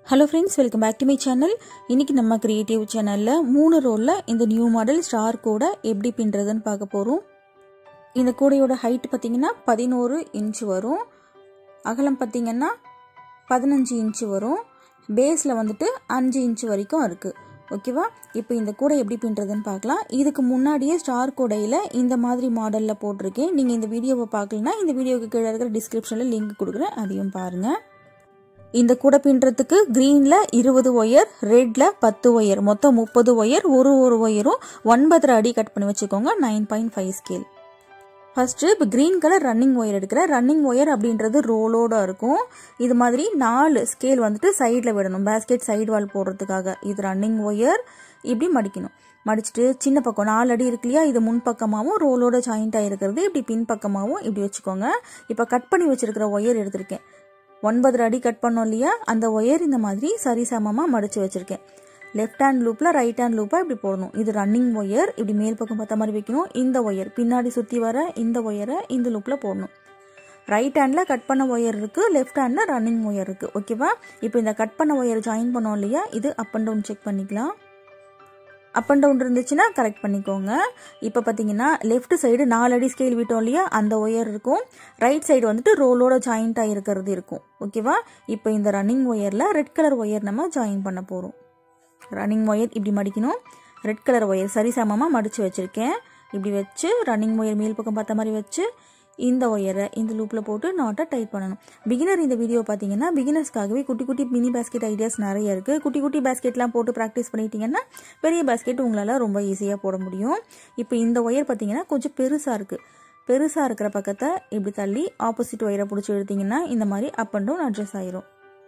Hello friends, welcome back to my channel. இன்னைக்கு நம்ம creative channelல 3 ரோல்ல இந்த நியூ மாடல் ஸ்டார் கூட எப்படி பின்றதுன்னு பார்க்க போறோம். இந்த கூடையோட ஹைட் பாத்தீங்கன்னா 11 இன்ச் வரும். அகலம் பாத்தீங்கன்னா 15 இன்ச் வரும். பேஸ்ல வந்துட்டு 5 இன்ச் வரைக்கும் இருக்கு. ஓகேவா? இப்போ இந்த கூடை எப்படி பின்றதுன்னு பார்க்கலாம். இதுக்கு முன்னாடியே ஸ்டார் கூடையில இந்த மாதிரி மாடல்ல போட்டுருக்கேன். நீங்க இந்த வீடியோவை பார்க்கலனா இந்த வீடியோக்கு கீழ இருக்கிற டிஸ்கிரிப்ஷன்ல லிங்க் கொடுக்கிறேன். அதையும் பாருங்க. இந்த கூடை பின்றதுக்கு கிரீன்ல 20 ஒயர், ரெட்ல 10 ஒயர், மொத்தம் 30 ஒயர், ஒரு ஒயரும் 9.5 அடி கட் பண்ணி வச்சுக்கோங்க. 9.5 ஸ்கேல். ஃபர்ஸ்ட் இப்போ கிரீன் கலர் ரன்னிங் ஒயர் எடுக்கிறேன். ரன்னிங் ஒயர் அப்படின்றது ரோலோட இருக்கும். இது மாதிரி 4 ஸ்கேல் வந்துட்டு சைடில் விடணும், பேஸ்கெட் சைடு வால் போடுறதுக்காக. இது ரன்னிங் ஒயர் இப்படி மடிக்கணும். மடிச்சுட்டு சின்ன பக்கம் 4 அடி இருக்கு இல்லையா, இது முன் பக்கமாகவும் ரோலோட ஜாயிண்ட் ஆகிருக்கிறது இப்படி பின் பக்கமாகவும் இப்படி வச்சுக்கோங்க. இப்போ கட் பண்ணி வச்சிருக்கிற ஒயர் எடுத்திருக்கேன். 9.5 அடி கட் பண்ணோம் இல்லையா, அந்த ஒயர் இந்த மாதிரி சரிசமமாக மடிச்சு வச்சிருக்கேன். லெஃப்ட் ஹேண்ட் லூப்ல ரைட் ஹேண்ட் லூப்பா இப்படி போடணும். இது ரன்னிங் ஒயர் இப்படி மேல் பக்கம் பார்த்த மாதிரி வைக்கணும். இந்த ஒயர் பின்னாடி சுற்றி வர இந்த ஒயரை இந்த லூப்ல போடணும். ரைட் ஹேண்ட்ல கட் பண்ண ஒயர் இருக்கு, லெஃப்ட் ஹேண்ட்ல ரன்னிங் ஒயர் இருக்கு. ஓகேவா? இப்போ இந்த கட் பண்ண ஒயர் ஜாயின் பண்ணோம் இல்லையா, இது அப் அண்ட் டவுன் செக் பண்ணிக்கலாம். அப் அண்ட் டவுன் இருந்துச்சுன்னா கரெக்ட் பண்ணிக்கோங்க. இப்போ பார்த்தீங்கன்னா லெஃப்ட் சைடு 4 அடி ஸ்கேல் விட்டோம் இல்லையா, அந்த ஒயர் இருக்கும். ரைட் சைடு வந்துட்டு ரோலோட ஜாயிண்ட் ஆகிருக்கிறது இருக்கும். ஓகேவா? இப்போ இந்த ரன்னிங் ஒயரில் ரெட் கலர் ஒயர் நம்ம ஜாயின் பண்ண போகிறோம். ரன்னிங் ஒயர் இப்படி மடிக்கணும். ரெட் கலர் ஒயர் சரிசமமாக மடித்து வச்சுருக்கேன். இப்படி வச்சு ரன்னிங் ஒயர் மேல் பக்கம் பார்த்த மாதிரி வச்சு இந்த ஒயரை இந்த லூப்பில் போட்டு நாட்டை டைட் பண்ணணும். பிகினர் இந்த வீடியோ பார்த்தீங்கன்னா பிகினர்ஸ்க்காகவே குட்டி குட்டி மினி பேஸ்கெட் ஐடியாஸ் நிறைய இருக்குது. குட்டி குட்டி பேஸ்கெட்லாம் போட்டு ப்ராக்டிஸ் பண்ணிட்டீங்கன்னா பெரிய பேஸ்கெட் உங்களால் ரொம்ப ஈஸியாக போட முடியும். இப்போ இந்த ஒயர் பார்த்தீங்கன்னா கொஞ்சம் பெருசாக இருக்குது. பெருசாக இருக்கிற பக்கத்தை இப்படி தள்ளி ஆப்போசிட் ஒயரை பிடிச்சி எடுத்தீங்கன்னா இந்த மாதிரி அப் அண்ட் டவுன் அட்ஜஸ்ட் ஆயிரும்.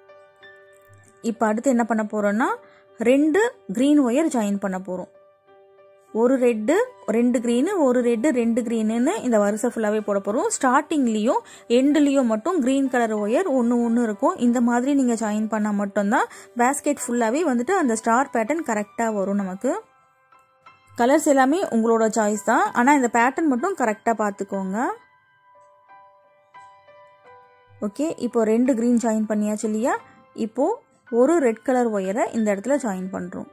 இப்போ அடுத்து என்ன பண்ண போகிறோன்னா 2 கிரீன் ஒயர் ஜாயின் பண்ண போகிறோம். ஒரு ரெட்டு 2 கிரீனு, ஒரு ரெட்டு 2 கிரீனுன்னு இந்த வரிசை ஃபுல்லாகவே போட போகிறோம். ஸ்டார்டிங்லேயும் எண்ட்லேயும் மட்டும் கிரீன் கலர் ஒயர் ஒன்று இருக்கும். இந்த மாதிரி நீங்கள் ஜாயின் பண்ணால் மட்டும்தான் பேஸ்கெட் ஃபுல்லாகவே வந்துட்டு அந்த ஸ்டார் பேட்டர்ன் கரெக்டாக வரும். நமக்கு கலர்ஸ் எல்லாமே உங்களோட சாய்ஸ் தான், ஆனால் இந்த பேட்டர்ன் மட்டும் கரெக்டாக பார்த்துக்கோங்க. ஓகே, இப்போ 2 கிரீன் ஜாயின் பண்ணியாச்சு இல்லையா, இப்போது ஒரு ரெட் கலர் ஒயரை இந்த இடத்துல ஜாயின் பண்ணுறோம்.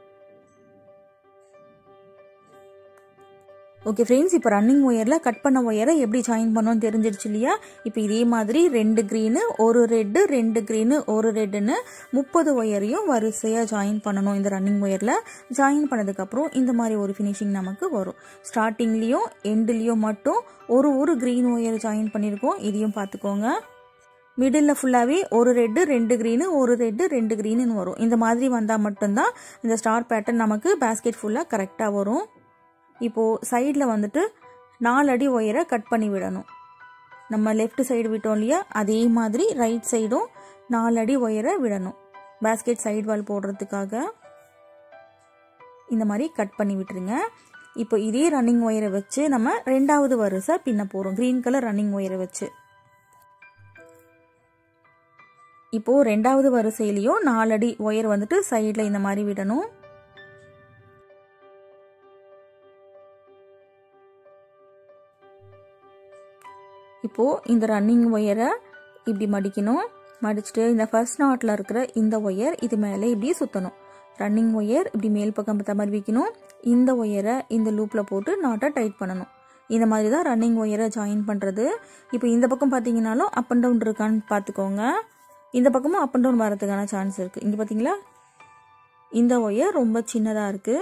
ஓகே ஃப்ரெண்ட்ஸ், இப்போ ரன்னிங் ஒயரில் கட் பண்ண ஒயரை எப்படி ஜாயின் பண்ணோன்னு தெரிஞ்சிருச்சு இல்லையா. இப்போ இதே மாதிரி 2 கிரீனு, ஒரு ரெட்டு, 2 கிரீனு, ஒரு ரெட்டுன்னு 30 ஒயரையும் வரிசையாக ஜாயின் பண்ணணும். இந்த ரன்னிங் ஒயரில் ஜாயின் பண்ணதுக்கப்புறம் இந்த மாதிரி ஒரு ஃபினிஷிங் நமக்கு வரும். ஸ்டார்டிங்லேயும் எண்ட்லேயும் மட்டும் ஒரு கிரீன் ஒயர் ஜாயின் பண்ணியிருக்கோம். இதையும் பார்த்துக்கோங்க. மிடில் ஃபுல்லாகவே ஒரு ரெட்டு 2 கிரீனு, ஒரு ரெட்டு 2 கிரீனுன்னு வரும். இந்த மாதிரி வந்தால் மட்டும்தான் இந்த ஸ்டார் பேட்டர்ன் நமக்கு பேஸ்கெட் ஃபுல்லாக கரெக்டாக வரும். இப்போது சைடில் வந்துட்டு 4 அடி ஒயரை கட் பண்ணி விடணும். நம்ம லெஃப்ட் சைடு விட்டோம் இல்லையா, அதே மாதிரி ரைட் சைடும் 4 அடி ஒயரை விடணும். பேஸ்கெட் சைடு வால் போடுறதுக்காக இந்த மாதிரி கட் பண்ணி விட்டுருங்க. இப்போ இதே ரன்னிங் ஒயரை வச்சு நம்ம 2வது வரிசை பின்ன போகிறோம். கிரீன் கலர் ரன்னிங் ஒயரை வச்சு இப்போது 2வது வரிசையிலையும் 4 அடி ஒயர் வந்துட்டு சைடில் இந்த மாதிரி விடணும். இப்போது இந்த ரன்னிங் ஒயரை இப்படி மடிக்கணும். மடிச்சுட்டு இந்த ஃபர்ஸ்ட் நாட்டில் இருக்கிற இந்த ஒயர் இது மேலே இப்படி சுற்றணும். ரன்னிங் ஒயர் இப்படி மேல் பக்கம் பார்த்த மாதிரி வைக்கணும். இந்த ஒயரை இந்த லூப்பில் போட்டு நாட்டை டைட் பண்ணணும். இந்த மாதிரி தான் ரன்னிங் ஒயரை ஜாயின் பண்ணுறது. இப்போ இந்த பக்கம் பார்த்தீங்கன்னாலும் அப் அண்ட் டவுன் இருக்கான்னு பார்த்துக்கோங்க. இந்த பக்கமும் அப் அண்ட் டவுன் வரதுக்கான சான்ஸ் இருக்குது. இங்கே பார்த்தீங்களா, இந்த ஒயர் ரொம்ப சின்னதாக இருக்குது.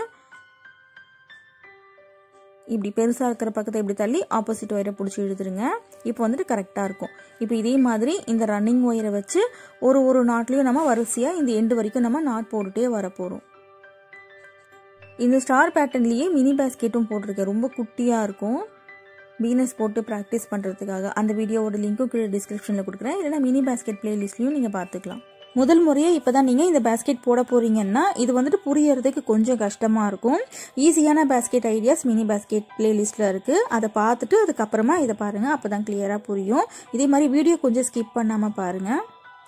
இப்படி பெருசாக இருக்கிற பக்கத்தை இப்படி தள்ளி ஆப்போசிட் ஒயரை பிடிச்சி இழுத்துருங்க. இப்போ வந்துட்டு கரெக்டாக இருக்கும். இப்போ இதே மாதிரி இந்த ரன்னிங் ஒயரை வச்சு ஒரு நாட்லேயும் நம்ம வரிசையாக இந்த எண்டு வரைக்கும் நம்ம நாட் போட்டுகிட்டே வரப்போகிறோம். இந்த ஸ்டார் பேட்டர்ன்லேயே மினி பேஸ்கெட்டும் போட்டிருக்கேன். ரொம்ப குட்டியாக இருக்கும். பிகினர்ஸ் போட்டு ப்ராக்டிஸ் பண்ணுறதுக்காக அந்த வீடியோவோட லிங்க்கும் கீழே டிஸ்கிரிப்ஷனில் கொடுக்குறேன். இல்லைனா மினி பேஸ்கெட் பிளேலிஸ்ட்லையும் நீங்கள் பார்த்துக்கலாம். முதல் முறையாக இப்போ தான் நீங்கள் இந்த பேஸ்கெட் போட போகிறீங்கன்னா இது வந்துட்டு புரியறதுக்கு கொஞ்சம் கஷ்டமாக இருக்கும். ஈஸியான பேஸ்கெட் ஐடியாஸ் மினி பேஸ்கெட் பிளேலிஸ்ட்டில் இருக்குது. அதை பார்த்துட்டு அதுக்கப்புறமா இதை பாருங்கள், அப்போ தான் கிளியராக புரியும். இதே மாதிரி வீடியோ கொஞ்சம் ஸ்கிப் பண்ணாமல் பாருங்கள்.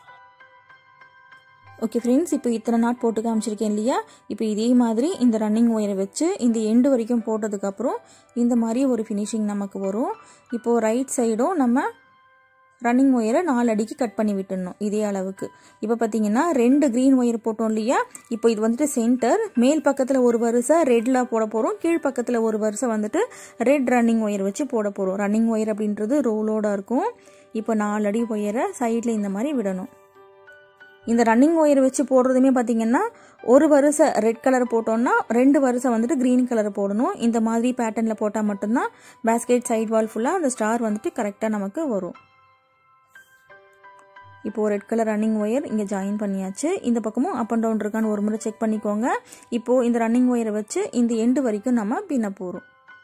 ஓகே ஃப்ரெண்ட்ஸ், இப்போ இத்தனை நாட் போட்டு காமிச்சிருக்கேன் இல்லையா. இப்போ இதே மாதிரி இந்த ரன்னிங் ஒயரை வச்சு இந்த எண்டு வரைக்கும் போட்டதுக்கப்புறம் இந்த மாதிரி ஒரு ஃபினிஷிங் நமக்கு வரும். இப்போது ரைட் சைடும் நம்ம ரன்னிங் ஒயரை 4 அடிக்கு கட் பண்ணி விட்டுடணும் இதே அளவுக்கு. இப்போ பார்த்தீங்கன்னா 2 க்ரீன் ஒயர் போட்டோம் இல்லையா, இப்போ இது வந்துட்டு சென்டர். மேல் பக்கத்தில் ஒரு வரிசை ரெட்டில் போட போகிறோம், கீழ் பக்கத்தில் ஒரு வரிசை வந்துட்டு ரெட் ரன்னிங் ஒயர் வச்சு போட போகிறோம். ரன்னிங் ஒயர் அப்படின்றது ரோலோட இருக்கும். இப்போ 4 அடி ஒயரை சைடில் இந்த மாதிரி விடணும். இந்த ரன்னிங் ஒயர் வச்சு போடுறதுமே பார்த்தீங்கன்னா ஒரு வரிசை ரெட் கலர் போட்டோம்னா 2 வரிசை வந்துட்டு க்ரீன் கலர் போடணும். இந்த மாதிரி பேட்டர்னில் போட்டால் மட்டும்தான் பேஸ்கெட் சைட் வால் ஃபுல்லாக அந்த ஸ்டார் வந்துட்டு கரெக்டாக நமக்கு வரும். இப்போ ரெட் கலர் ரன்னிங் ஒயர் இங்கே ஜாயின் பண்ணியாச்சு. இந்த பக்கமும் அப் அண்ட் டவுன் இருக்கான்னு ஒரு முறை செக் பண்ணிக்கோங்க. இப்போது இந்த ரன்னிங் ஒயரை வச்சு இந்த எண்டு வரைக்கும் நம்ம பின்ன போகிறோம்.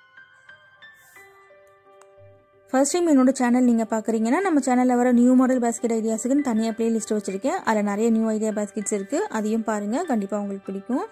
ஃபர்ஸ்ட் டைம் என்னோட சேனல் நீங்கள் பார்க்குறீங்கன்னா நம்ம சேனலில் வர நியூ மாடல் பேஸ்கெட் ஐடியாஸுக்குன்னு தனியாக பிளேலிஸ்ட் வச்சுருக்கேன். அதில் நிறைய நியூ ஐடியா பேஸ்கெட்ஸ் இருக்குது, அதையும் பாருங்கள், கண்டிப்பாக உங்களுக்கு பிடிக்கும்.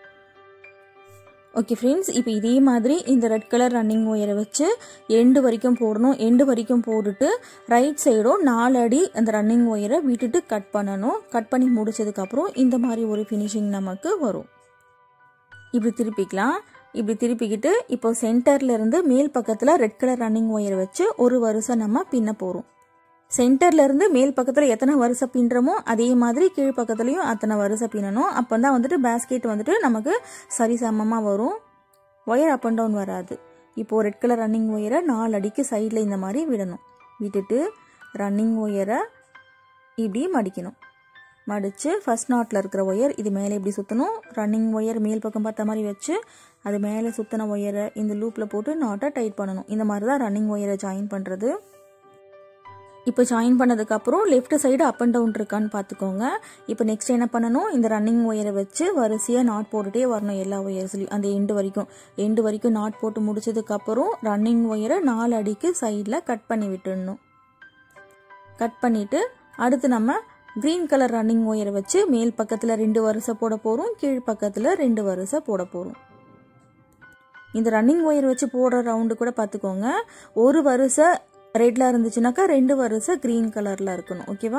ஓகே ஃப்ரெண்ட்ஸ், இப்போ இதே மாதிரி இந்த ரெட் கலர் ரன்னிங் ஒயரை வச்சு எண்டு வரைக்கும் போடணும். எண்டு வரைக்கும் போட்டுட்டு ரைட் சைடும் 4 அடி அந்த ரன்னிங் ஒயரை விட்டுட்டு கட் பண்ணணும். கட் பண்ணி முடிச்சதுக்கப்புறம் இந்த மாதிரி ஒரு ஃபினிஷிங் நமக்கு வரும். இப்படி திருப்பிக்கலாம். இப்படி திருப்பிக்கிட்டு இப்போ சென்டர்லேருந்து மேல் பக்கத்தில் ரெட் கலர் ரன்னிங் ஒயரை வச்சு ஒரு வரிசை நம்ம பின்ன போகிறோம். சென்டர்லேருந்து மேல் பக்கத்தில் எத்தனை வரிசை பின்னுறமோ அதே மாதிரி கீழ் பக்கத்துலையும் அத்தனை வரிசை பின்னணும். அப்போ தான் வந்துட்டு பேஸ்கெட் வந்துட்டு நமக்கு சரிசமமாக வரும், ஒயர் அப் அண்ட் டவுன் வராது. இப்போது ரெட் கலர் ரன்னிங் ஒயரை 4 அடிக்கு சைடில் இந்த மாதிரி விடணும். விட்டுட்டு ரன்னிங் ஒயரை இப்படி மடிக்கணும். மடித்து ஃபர்ஸ்ட் நாட்டில் இருக்கிற ஒயர் இது மேலே இப்படி சுற்றணும். ரன்னிங் ஒயர் மேல் பக்கம் பார்த்த மாதிரி வச்சு அது மேலே சுற்றின ஒயரை இந்த லூப்பில் போட்டு நாட்டை டைட் பண்ணணும். இந்த மாதிரி தான் ரன்னிங் ஒயரை ஜாயின் பண்ணுறது. இப்போ ஜாயின் பண்ணதுக்கப்புறம் left side up and down இருக்கான்னு பார்த்துக்கோங்க. இப்போ நெக்ஸ்ட் என்ன பண்ணணும், இந்த ரன்னிங் ஒயரை வச்சு வரிசையாக நாட் போட்டுகிட்டே வரணும். எல்லா ஒயர்ஸ்லையும் அந்த எண்டு வரைக்கும் நாட் போட்டு முடிச்சதுக்கப்புறம் ரன்னிங் ஒயரை 4 அடிக்கு சைடில் கட் பண்ணி விட்டுடணும். கட் பண்ணிவிட்டு அடுத்து நம்ம க்ரீன் கலர் ரன்னிங் ஒயரை வச்சு மேல் பக்கத்தில் 2 வரிசை போட போகிறோம், கீழ் பக்கத்தில் 2 வரிசை போட போகிறோம். இந்த ரன்னிங் ஒயர் வச்சு போடுற ரவுண்டு கூட பார்த்துக்கோங்க. ஒரு வரிசை ரெட்டில் இருந்துச்சுனாக்கா 2 வரிசை க்ரீன் கலரில் இருக்கணும். ஓகேவா?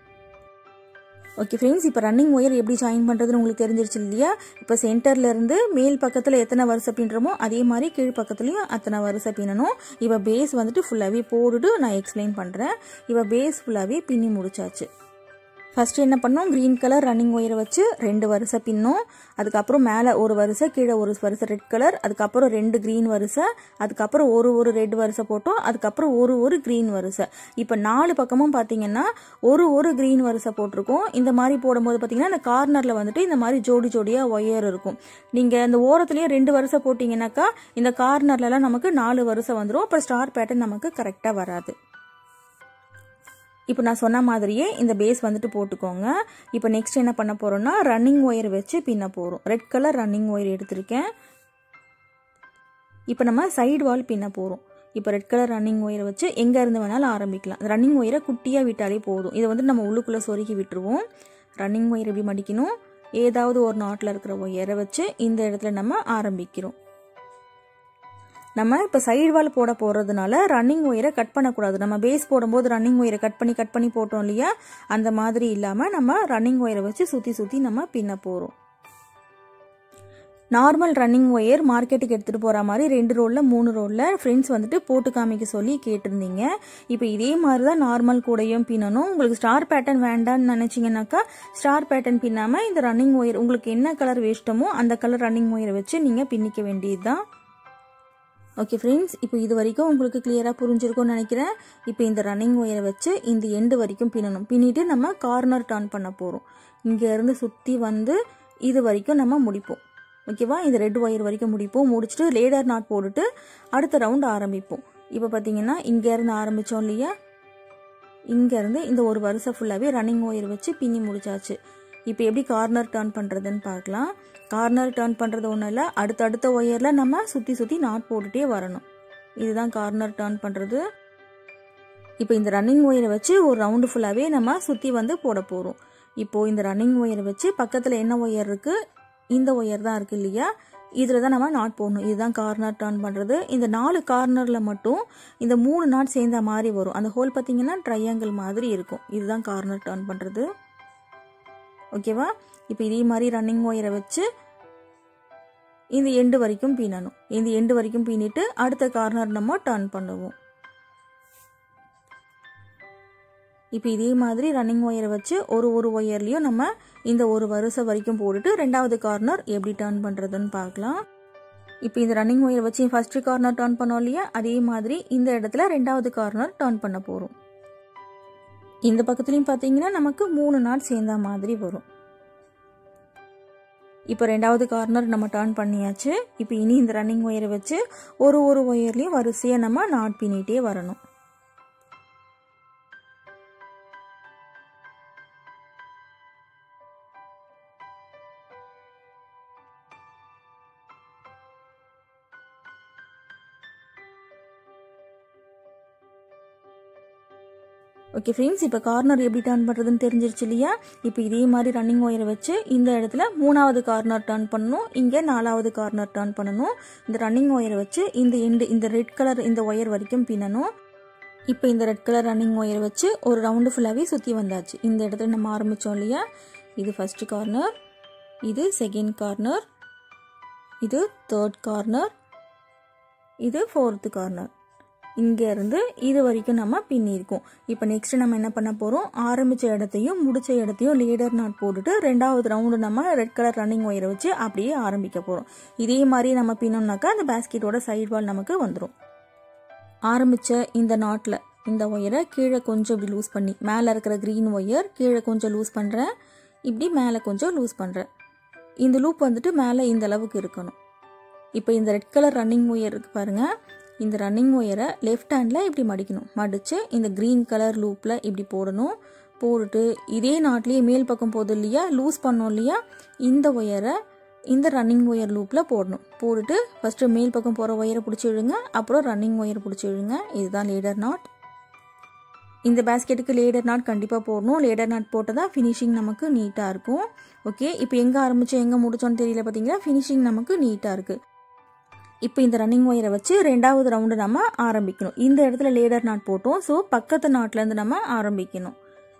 ஓகே ஃப்ரெண்ட்ஸ், இப்போ ரன்னிங் ஒயர் எப்படி ஜாயின் பண்ணுறதுன்னு உங்களுக்கு தெரிஞ்சிருச்சு இல்லையா? இப்போ சென்டர்லேருந்து மேல் பக்கத்தில் எத்தனை வரிசை பின்னுறமோ அதே மாதிரி கீழ் பக்கத்துலையும் அத்தனை வரிசை பின்னணும். இப்போ பேஸ் வந்துட்டு ஃபுல்லாகவே போட்டுட்டு நான் எக்ஸ்பிளைன் பண்ணுறேன். இப்போ பேஸ் ஃபுல்லாகவே பின்னி முடிச்சாச்சு. ஃபர்ஸ்ட் என்ன பண்ணோம், க்ரீன் கலர் ரன்னிங் ஒயரை வச்சு 2 வரிசை பின்னோம். அதுக்கப்புறம் மேலே ஒரு வரிசை, கீழே ஒரு வரிசை ரெட் கலர், அதுக்கப்புறம் 2 க்ரீன் வரிசை, அதுக்கப்புறம் ஒரு ரெட் வரிசை போட்டோம், அதுக்கப்புறம் ஒரு க்ரீன் வரிசை. இப்போ 4 பக்கமும் பார்த்தீங்கன்னா ஒரு க்ரீன் வரிசை போட்டிருக்கோம். இந்த மாதிரி போடும்போது பார்த்தீங்கன்னா இந்த கார்னரில் வந்துட்டு இந்த மாதிரி ஜோடியாக ஒயர் இருக்கும். நீங்கள் இந்த ஓரத்துலேயே 2 வரிசை போட்டிங்கன்னாக்கா இந்த கார்னர்லலாம் நமக்கு 4 வரிசை வந்துடும். அப்புறம் ஸ்டார் பேட்டர்ன் நமக்கு கரெக்டாக வராது. இப்போ நான் சொன்ன மாதிரியே இந்த பேஸ் வந்துட்டு போட்டுக்கோங்க. இப்போ நெக்ஸ்ட் என்ன பண்ண போகிறோம்னா ரன்னிங் ஒயர் வச்சு பின்ன போகிறோம். ரெட் கலர் ரன்னிங் ஒயர் எடுத்திருக்கேன். இப்போ நம்ம சைடு வால் பின்ன போகிறோம். இப்போ ரெட் கலர் ரன்னிங் ஒயரை வச்சு எங்கே இருந்து வேணாலும் ஆரம்பிக்கலாம். ரன்னிங் ஒயரை குட்டியாக விட்டாலே போதும். இதை வந்து நம்ம உள்ளுக்குள்ளே சொருக்கி விட்டுருவோம். ரன்னிங் ஒயர் எப்படி மடிக்கணும், ஏதாவது ஒரு நாட்டில் இருக்கிற ஒயரை வச்சு இந்த இடத்துல நம்ம ஆரம்பிக்கிறோம். நம்ம இப்போ சைடு வால் போட போகிறதுனால ரன்னிங் ஒயரை கட் பண்ணக்கூடாது. நம்ம பேஸ் போடும்போது ரன்னிங் ஒயரை கட் பண்ணி போட்டோம் இல்லையா, அந்த மாதிரி இல்லாமல் நம்ம ரன்னிங் ஒயரை வச்சு சுற்றி நம்ம பின்ன போகிறோம். நார்மல் ரன்னிங் ஒயர் மார்க்கெட்டுக்கு எடுத்துகிட்டு போகிற மாதிரி 2 ரோலில் 3 ரோலில் ஃப்ரெண்ட்ஸ் வந்துட்டு போட்டு காமிக்க சொல்லி கேட்டிருந்தீங்க. இப்போ இதே மாதிரி தான் நார்மல் கூடையும் பின்னணும். உங்களுக்கு ஸ்டார் பேட்டர்ன் வேண்டான்னு நினச்சிங்கனாக்கா ஸ்டார் பேட்டர்ன் பின்னாமல் இந்த ரன்னிங் ஒயர் உங்களுக்கு என்ன கலர் வேஷ்டமோ அந்த கலர் ரன்னிங் ஒயரை வச்சு நீங்கள் பின்னிக்க வேண்டியது தான். ஓகே ஃப்ரெண்ட்ஸ், இப்போ இது வரைக்கும் உங்களுக்கு கிளியராக புரிஞ்சிருக்கும்னு நினைக்கிறேன். இப்போ இந்த ரன்னிங் ஒயரை வச்சு இந்த எண்டு வரைக்கும் பின்னணும். பின்னிட்டு நம்ம கார்னர் டர்ன் பண்ண போகிறோம். இங்கேருந்து சுற்றி வந்து இது வரைக்கும் நம்ம முடிப்போம். ஓகேவா? இந்த ரெட் ஒயர் வரைக்கும் முடிப்போம். முடிச்சுட்டு லேடர் நாட் போட்டுட்டு அடுத்த ரவுண்ட் ஆரம்பிப்போம். இப்போ பார்த்தீங்கன்னா இங்கேருந்து ஆரம்பித்தோம் இல்லையா, இங்கேருந்து இந்த ஒரு வரிசை ஃபுல்லாகவே ரன்னிங் ஒயர் வச்சு பின்னி முடிச்சாச்சு. இப்போ எப்படி கார்னர் டர்ன் பண்ணுறதுன்னு பார்க்கலாம். கார்னர் டர்ன் பண்ணுறது ஒன்றும் இல்லை, அடுத்த ஒயரில் நம்ம சுற்றி நாட் போட்டுகிட்டே வரணும். இதுதான் கார்னர் டர்ன் பண்ணுறது. இப்போ இந்த ரன்னிங் ஒயரை வச்சு ஒரு ரவுண்டு ஃபுல்லாகவே நம்ம சுற்றி வந்து போட போகிறோம். இப்போது இந்த ரன்னிங் ஒயரை வச்சு பக்கத்தில் என்ன ஒயர் இருக்குது, இந்த ஒயர் தான் இருக்குது இல்லையா, இதில் தான் நம்ம நாட் போடணும். இதுதான் கார்னர் டர்ன் பண்ணுறது. இந்த 4 கார்னரில் மட்டும் இந்த 3 நாட் சேர்ந்த மாதிரி வரும். அந்த ஹோல் பார்த்தீங்கன்னா ட்ரையாங்கிள் மாதிரி இருக்கும். இதுதான் கார்னர் டர்ன் பண்ணுறது. ஓகேவா? இப்போ இதே மாதிரி ரன்னிங் ஒயரை வச்சு இந்த எண்டு வரைக்கும் பின்னணும். இந்த எண்டு வரைக்கும் பின்னிட்டு அடுத்த கார்னர் நம்ம டர்ன் பண்ணுவோம். இப்போ இதே மாதிரி ரன்னிங் ஒயரை வச்சு ஒரு ஒயர்லேயும் நம்ம இந்த ஒரு வரிசை வரைக்கும் போட்டுட்டு ரெண்டாவது கார்னர் எப்படி டர்ன் பண்ணுறதுன்னு பார்க்கலாம். இப்போ இந்த ரன்னிங் ஒயரை வச்சு ஃபஸ்ட்டு கார்னர் டர்ன் பண்ணோம் இல்லையா, அதே மாதிரி இந்த இடத்துல ரெண்டாவது கார்னர் டர்ன் பண்ண போகிறோம். இந்த பக்கத்துலையும் பார்த்தீங்கன்னா நமக்கு 3 நாட் சேர்ந்த மாதிரி வரும். இப்போ ரெண்டாவது கார்னர் நம்ம டர்ன் பண்ணியாச்சு. இப்போ இனி இந்த ரன்னிங் ஒயரை வச்சு ஒரு ஒயர்லேயும் வரிசையாக நம்ம நாட் பின்னிட்டே வரணும். ஓகே ஃப்ரெண்ட்ஸ், இப்போ கார்னர் எப்படி டர்ன் பண்ணுறதுன்னு தெரிஞ்சிருச்சு இல்லையா. இப்போ இதே மாதிரி ரன்னிங் ஒயரை வச்சு இந்த இடத்துல 3வது கார்னர் டர்ன் பண்ணணும், இங்கே 4வது கார்னர் டர்ன் பண்ணணும். இந்த ரன்னிங் ஒயரை வச்சு இந்த ரெட் கலர் இந்த ஒயர் வரைக்கும் பின்னணும். இப்போ இந்த ரெட் கலர் ரன்னிங் ஒயரை வச்சு ஒரு ரவுண்டு ஃபுல்லாகவே சுற்றி வந்தாச்சு. இந்த இடத்துல நம்ம ஆரம்பித்தோம் இல்லையா, இது ஃபஸ்ட்டு கார்னர், இது செகண்ட் கார்னர், இது தேர்ட் கார்னர், இது ஃபோர்த்து கார்னர். இங்கேருந்து இது வரைக்கும் நம்ம பின்னிருக்கோம். இப்போ நெக்ஸ்ட் நம்ம என்ன பண்ண போகிறோம், ஆரம்பித்த இடத்தையும் முடிச்ச இடத்தையும் லேடர் நாட் போட்டுட்டு ரெண்டாவது ரவுண்டு நம்ம ரெட் கலர் ரன்னிங் ஒயரை வச்சு அப்படியே ஆரம்பிக்க போகிறோம். இதே மாதிரி நம்ம பின்னோம்னாக்கா அந்த பேஸ்கெட்டோட சைட் வால் நமக்கு வந்துடும். ஆரம்பித்த இந்த நாட்டில் இந்த ஒயரை கீழே கொஞ்சம் இப்படி லூஸ் பண்ணி, மேலே இருக்கிற க்ரீன் ஒயர் கீழே கொஞ்சம் லூஸ் பண்ணுறேன், இப்படி மேலே கொஞ்சம் லூஸ் பண்ணுறேன். இந்த லூப் வந்துட்டு மேலே இந்த அளவுக்கு இருக்கணும். இப்போ இந்த ரெட் கலர் ரன்னிங் ஒயர் இருக்கு பாருங்கள், இந்த ரன்னிங் ஒயரை லெஃப்ட் ஹேண்டில் இப்படி மடிக்கணும். மடித்து இந்த க்ரீன் கலர் லூப்பில் இப்படி போடணும். போட்டுட்டு இதே நாட்லேயே மேல் பக்கம் போதும் இல்லையா, லூஸ் பண்ணோம் இல்லையா, இந்த ஒயரை இந்த ரன்னிங் ஒயர் லூப்பில் போடணும். போட்டுட்டு ஃபஸ்ட்டு மேல் பக்கம் போகிற ஒயரை பிடிச்சி இழுங்க, அப்புறம் ரன்னிங் ஒயரை பிடிச்சி இழுங்க. இதுதான் லேடர் நாட். இந்த பேஸ்கெட்டுக்கு லேடர் நாட் கண்டிப்பாக போடணும். லேடர் நாட் போட்டால் தான் ஃபினிஷிங் நமக்கு நீட்டாக இருக்கும். ஓகே, இப்போ எங்கே ஆரம்பித்தோம் எங்கே முடிச்சோன்னு தெரியல பார்த்தீங்களா, ஃபினிஷிங் நமக்கு நீட்டாக இருக்குது. இப்போ இந்த ரன்னிங் ஒயரை வச்சு ரெண்டாவது ரவுண்டு நம்ம ஆரம்பிக்கணும். இந்த இடத்துல லேடர் நாட் போட்டோம், ஸோ பக்கத்து நாட்லேருந்து நம்ம ஆரம்பிக்கணும்.